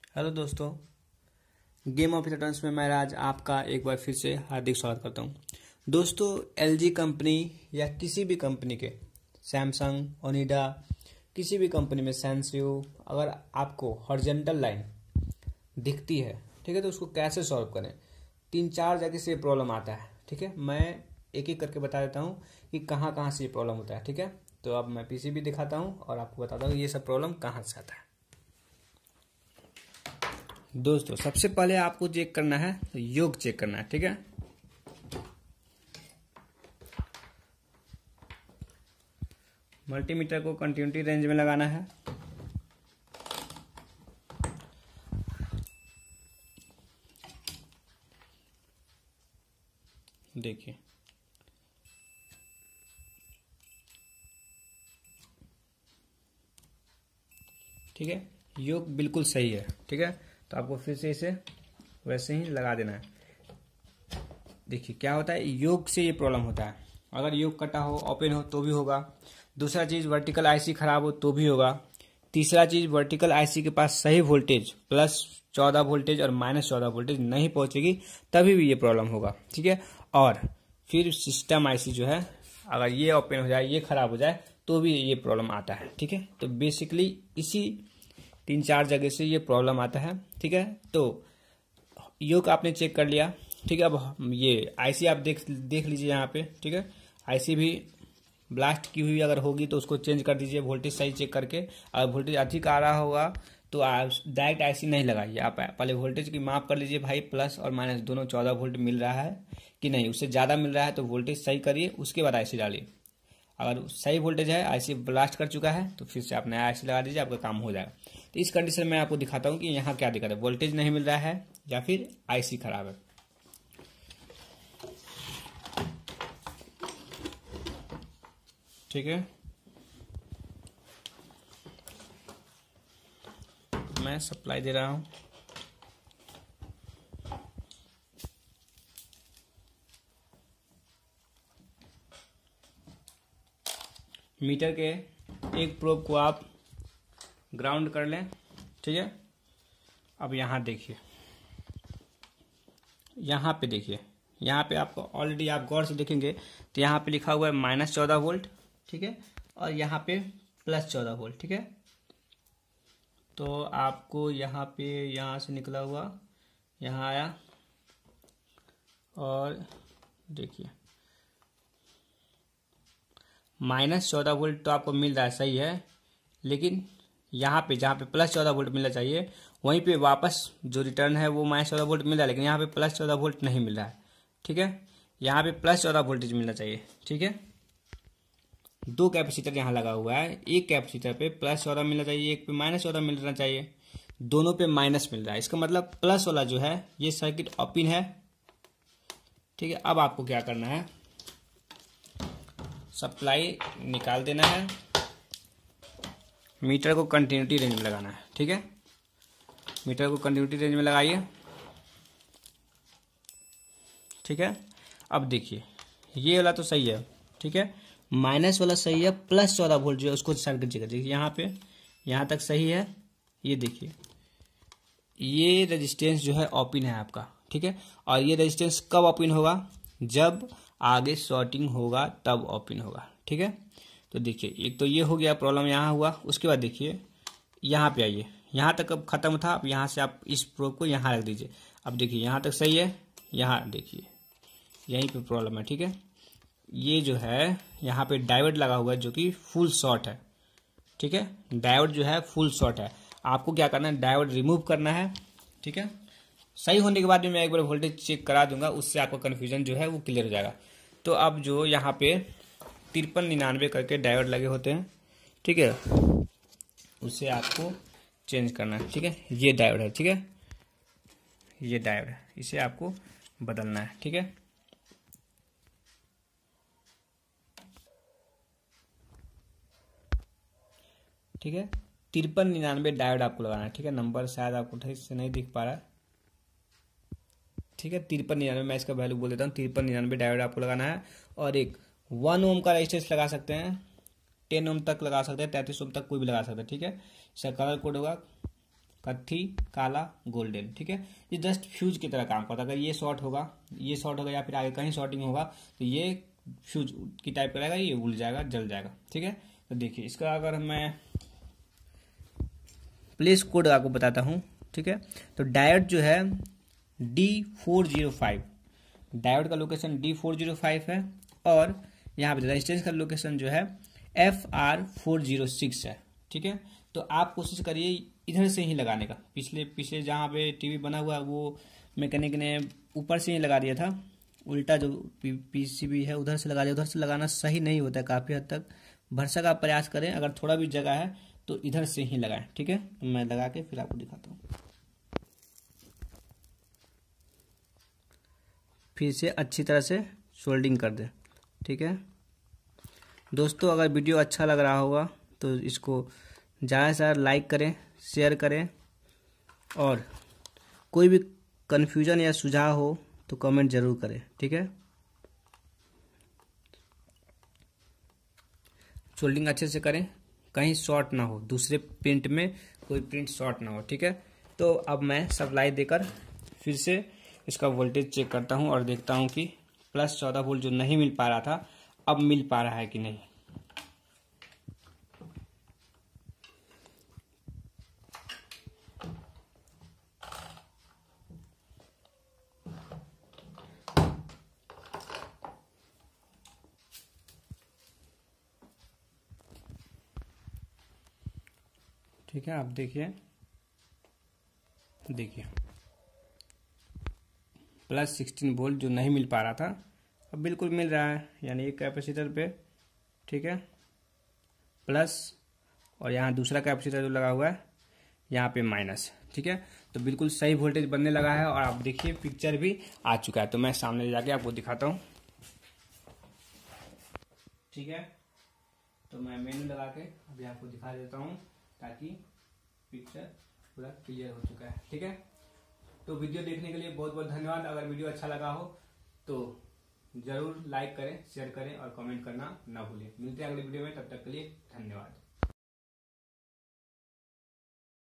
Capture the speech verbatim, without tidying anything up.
Hello दोस्तों, game of returns में मैं राज आपका एक बार फिर से हार्दिक स्वागत करता हूं। दोस्तों, एलजी कंपनी या किसी भी कंपनी के सैमसंग, ओनिडा, किसी भी कंपनी में सैनसियो, अगर आपको हॉरिजॉन्टल लाइन दिखती है, ठीक है, तो उसको कैसे सॉल्व करें। तीन चार जगह से ये प्रॉब्लम आता है, ठीक है। मैं एक एक करके बता देता हूँ कि कहाँ कहाँ से ये प्रॉब्लम होता है, ठीक है। तो अब मैं पीसीबी दिखाता हूँ और आपको बताता हूँ ये सब प्रॉब्लम कहाँ से आता है। दोस्तों, सबसे पहले आपको चेक करना है, योग चेक करना है, ठीक है। मल्टीमीटर को कंटिन्यूटी रेंज में लगाना है। देखिए, ठीक है, योग बिल्कुल सही है, ठीक है। तो आपको फिर से इसे वैसे ही लगा देना है। देखिए क्या होता है, योग से ये प्रॉब्लम होता है। अगर योग कटा हो, ओपन हो तो भी होगा। दूसरा चीज, वर्टिकल आईसी खराब हो तो भी होगा। तीसरा चीज, वर्टिकल आईसी के पास सही वोल्टेज प्लस चौदह वोल्टेज और माइनस चौदह वोल्टेज नहीं पहुंचेगी, तभी भी ये प्रॉब्लम होगा, ठीक है। और फिर सिस्टम आईसी जो है, अगर ये ओपन हो जाए, ये खराब हो जाए, तो भी ये प्रॉब्लम आता है, ठीक है। तो बेसिकली इसी तीन चार जगह से ये प्रॉब्लम आता है, ठीक है। तो योग आपने चेक कर लिया, ठीक है। अब ये आईसी आप देख देख लीजिए यहाँ पे, ठीक है। आईसी भी ब्लास्ट की हुई अगर होगी तो उसको चेंज कर दीजिए, वोल्टेज सही चेक करके। अगर वोल्टेज अधिक आ रहा होगा तो आप डायरेक्ट आईसी नहीं लगाइए, आप पहले वोल्टेज की माप कर लीजिए भाई, प्लस और माइनस दोनों चौदह वोल्ट मिल रहा है कि नहीं। उससे ज़्यादा मिल रहा है तो वोल्टेज सही करिए, उसके बाद आईसी डालिए। अगर सही वोल्टेज है, आईसी ब्लास्ट कर चुका है, तो फिर से आप नया आईसी लगा दीजिए, आपका काम हो जाएगा। तो इस कंडीशन में आपको दिखाता हूँ कि यहाँ क्या दिक्कत है, वोल्टेज नहीं मिल रहा है या फिर आईसी खराब है। ठीक है, मैं सप्लाई दे रहा हूँ। मीटर के एक प्रोब को आप ग्राउंड कर लें, ठीक है। अब यहाँ देखिए, यहाँ पे देखिए, यहाँ पे आपको ऑलरेडी आप गौर से देखेंगे तो यहाँ पे लिखा हुआ है माइनस चौदह वोल्ट, ठीक है, और यहाँ पे प्लस चौदह वोल्ट, ठीक है। तो आपको यहाँ पे यहाँ से निकला हुआ यहाँ आया और देखिए माइनस चौदह वोल्ट तो आपको मिल रहा है, सही है। लेकिन यहाँ पे जहाँ पे प्लस चौदह वोल्ट मिलना चाहिए, वहीं पे वापस जो रिटर्न है वो माइनस चौदह वोल्ट मिल रहा है, लेकिन यहाँ पे प्लस चौदह वोल्ट नहीं मिल रहा है, ठीक है। यहाँ पे प्लस चौदह वोल्टेज मिलना चाहिए, ठीक है। दो कैपेसिटर यहाँ लगा हुआ है, एक कैपेसिटर पे प्लस चौदह मिलना चाहिए, एक पे माइनस चौदह मिलना चाहिए, दोनों पे माइनस मिल रहा है। इसका मतलब प्लस वाला जो है ये सर्किट ओपन है, ठीक है। अब आपको क्या करना है, सप्लाई निकाल देना है, मीटर को कंटिन्यूटी रेंज में लगाना है, ठीक है। मीटर को कंटिन्यूटी रेंज में लगाइए, ठीक है। अब देखिए ये वाला तो सही है, ठीक है, माइनस वाला सही है, प्लस चौदह वोल्ट जो है उसको साइड कीजिएगा। देखिए यहाँ पे यहाँ तक सही है, ये देखिए ये रेजिस्टेंस जो है ओपन है आपका, ठीक है। और ये रेजिस्टेंस कब ओपन होगा, जब आगे शॉर्टिंग होगा तब ओपन होगा, ठीक है। तो देखिए एक तो ये हो गया प्रॉब्लम, यहाँ हुआ। उसके बाद देखिए यहाँ पे आइए, यहाँ तक अब खत्म था। अब यहाँ से आप इस प्रोब को यहाँ रख दीजिए। अब देखिए यहाँ तक सही है, यहाँ देखिए यहीं पे प्रॉब्लम है, ठीक है। ये जो है यहाँ पे डायोड लगा हुआ है जो कि फुल शॉर्ट है, ठीक है। डायोड जो है फुल शॉर्ट है। आपको क्या करना है, डायोड रिमूव करना है, ठीक है। सही होने के बाद भी मैं एक बार वोल्टेज चेक करा दूंगा, उससे आपका कन्फ्यूजन जो है वो क्लियर हो जाएगा। तो अब जो यहाँ पे तिरपन निन्यानवे करके डायोड लगे होते हैं, ठीक है, उसे आपको चेंज करना है, ठीक है। ये डायोड है, ठीक है, ये डायोड है, इसे आपको बदलना है, ठीक है। ठीक है, तिरपन निन्यानवे डायोड आपको लगाना है, ठीक है। नंबर शायद आपको ठीक से नहीं दिख पा रहा है, ठीक है। तिरपन निन्यानवे, मैं इसका वैल्यू बोल देता हूँ, तिरपन निन्यानवे डायोड आपको लगाना है। और एक वन ओम का रेजिस्टेंस लगा सकते हैं, टेन ओम तक लगा सकते हैं, तैंतीस ओम तक कोई भी लगा सकते हैं, ठीक है। इसका कलर कोड होगा कत्थी, काला, गोल्डन। ठीक है, ये जस्ट फ्यूज की तरह काम करता है। अगर ये शॉर्ट होगा, ये शॉर्ट होगा या फिर आगे कहीं शॉर्टिंग होगा तो ये फ्यूज की टाइप करेगा, ये उड़ जाएगा, जल जाएगा। ठीक है, तो देखिए इसका अगर मैं प्लेस कोड आपको बताता हूँ। ठीक है, तो डायोड जो है D four zero five, diode का location D four zero five है और यहाँ पे रेजिस्टेंस का लोकेशन जो है F R four zero six है। ठीक है, तो आप कोशिश करिए इधर से ही लगाने का। पिछले पिछले जहाँ पे टीवी बना हुआ है वो मैकेनिक ने ऊपर से ही लगा दिया था, उल्टा जो पी, पीसीबी है उधर से लगा दिया। उधर से लगाना सही नहीं होता है, काफ़ी हद तक भरसा का प्रयास करें। अगर थोड़ा भी जगह है तो इधर से ही लगाएं। ठीक है, तो मैं लगा के फिर आपको दिखाता हूँ। फिर से अच्छी तरह से सोल्डिंग कर दें। ठीक है दोस्तों, अगर वीडियो अच्छा लग रहा होगा तो इसको ज़्यादा से ज़्यादा लाइक करें, शेयर करें और कोई भी कन्फ्यूजन या सुझाव हो तो कमेंट जरूर करें। ठीक है, सोल्डिंग अच्छे से करें, कहीं शॉर्ट ना हो, दूसरे प्रिंट में कोई प्रिंट शॉर्ट ना हो। ठीक है, तो अब मैं सप्लाई देकर फिर से इसका वोल्टेज चेक करता हूं और देखता हूं कि प्लस चौदह वोल्ट जो नहीं मिल पा रहा था अब मिल पा रहा है कि नहीं। ठीक है, आप देखिए देखिए प्लस सिक्सटीन वोल्ट जो नहीं मिल पा रहा था अब बिल्कुल मिल रहा है, यानी एक कैपेसिटर पे। ठीक है, प्लस और यहाँ दूसरा कैपेसिटर जो लगा हुआ है यहाँ पे माइनस। ठीक है, तो बिल्कुल सही वोल्टेज बनने लगा है और आप देखिए पिक्चर भी आ चुका है। तो मैं सामने ले जाके आपको दिखाता हूँ। ठीक है, तो मैं मेनू लगा के अभी आपको दिखा देता हूँ ताकि पिक्चर पूरा क्लियर हो चुका है। ठीक है, तो वीडियो देखने के लिए बहुत बहुत धन्यवाद। अगर वीडियो अच्छा लगा हो तो जरूर लाइक करें, शेयर करें और कमेंट करना ना भूलें। मिलते हैं अगले वीडियो में, तब तक के लिए धन्यवाद।